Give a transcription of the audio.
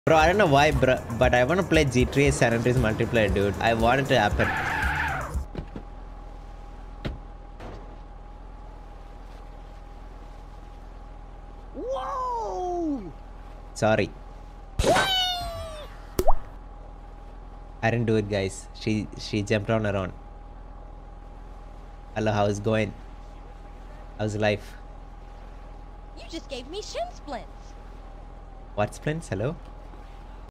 Bro, I don't know why, bro, but I want to play GTA San Andreas multiplayer, dude. I want it to happen. Whoa! Sorry. I didn't do it, guys. She jumped on around. Hello, how's it going? How's life? You just gave me shin splints. What splints? Hello?